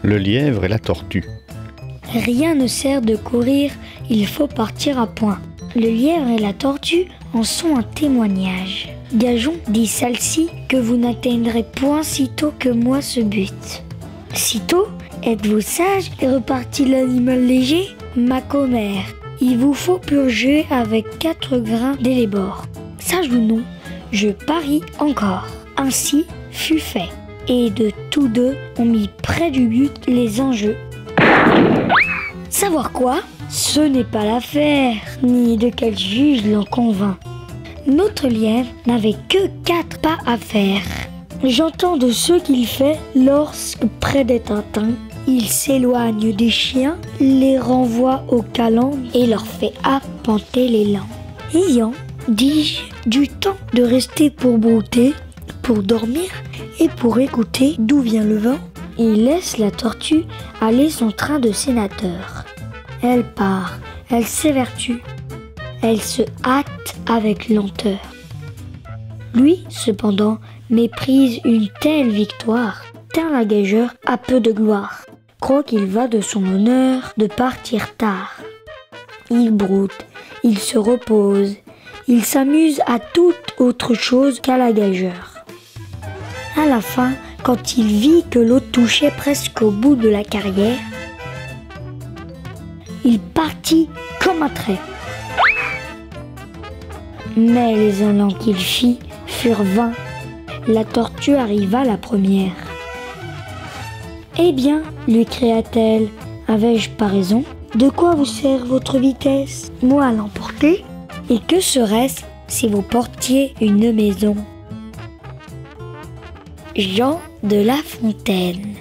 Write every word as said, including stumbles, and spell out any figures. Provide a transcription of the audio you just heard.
le lièvre et la tortue. Rien ne sert de courir, il faut partir à point. Le lièvre et la tortue en sont un témoignage. Gageons, dit celle-ci, que vous n'atteindrez point sitôt que moi ce but. Sitôt, êtes-vous sage, repartit l'animal léger. Ma commère, il vous faut purger avec quatre grains d'élébore. Sage ou non, je parie encore. Ainsi fut fait. Et de tous deux, on mit près du but les enjeux. Savoir quoi? Ce n'est pas l'affaire, ni de quel juge l'en convainc. Notre lièvre n'avait que quatre pas à faire. J'entends de ce qu'il fait lorsque, près d'être atteint, il s'éloigne des chiens, les renvoie aux calanques et leur fait appanter les langues. Ayant, dis-je, du temps de rester pour brouter, pour dormir et pour écouter d'où vient le vent, il laisse la tortue aller son train de sénateur. Elle part, elle s'évertue, elle se hâte avec lenteur. Lui, cependant, méprise une telle victoire, tel un gageur a peu de gloire, croit qu'il va de son honneur de partir tard. Il broute, il se repose, il s'amuse à toute autre chose qu'à la gageure. À la fin, quand il vit que l'autre touchait presque au bout de la carrière, il partit comme un trait. Mais les élans qu'il fit furent vains. La tortue arriva la première. « Eh bien, lui cria-t-elle, avais-je pas raison? De quoi vous sert votre vitesse? Moi à l'emporter? Et que serait-ce si vous portiez une maison ?» Jean de La Fontaine.